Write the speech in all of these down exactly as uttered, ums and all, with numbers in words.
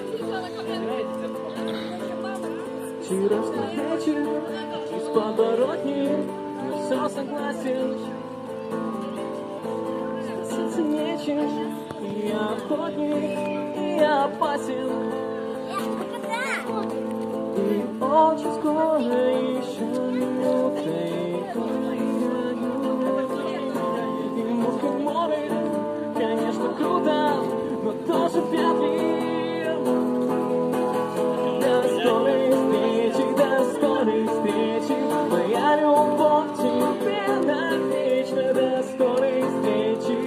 Через встречи, из подворотни, я все согласен. Спасаться нечем, и я охотник, и я опасен. И очень скоро еще минуты. И мухоморы, конечно, круто, но тоже пятли. До скорой встречи, до скорой встречи, моя любовь тебе навечно. До скорой встречи,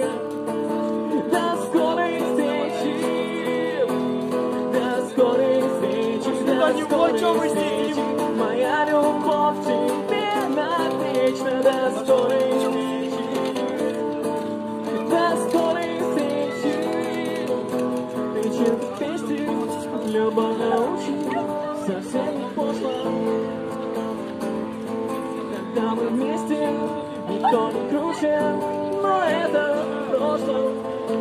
до скорой встречи, до скорой встречи, до скорой встречи, моя любовь тебе навечно. До скорой встречи, до скорой встречи. Вечер вместе, любовная очень совсем не пошло. Когда мы вместе, никто не круче, но это прошлое.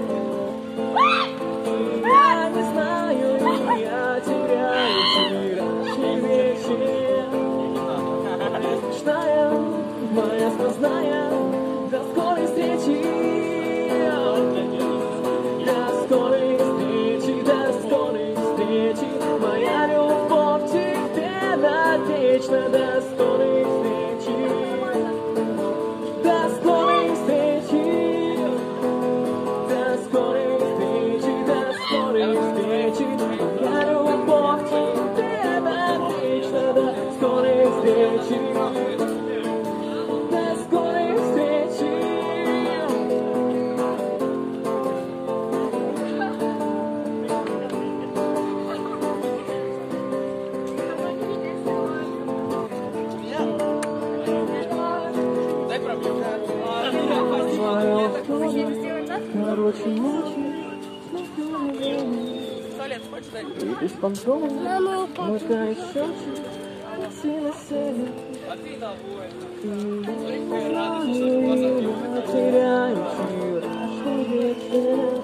Я не знаю, я теряю вчерашний вечер. Смешная, моя сквозная, до скорой встречи. До скорой встречи, до скорой встречи, моя любовь тебе навечно. До скорой встречи, до скорой встречи, до скорой встречи, до скорой встречи, моя любовь тебе навечно. До скорой встречи, до скорой встречи. Короче, ночи, и беспонтово, мыкает щечи, сильно сели. Я теряю вчерашний вечер.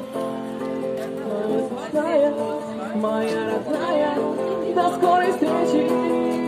Моя смешная, моя родная, до скорой встречи.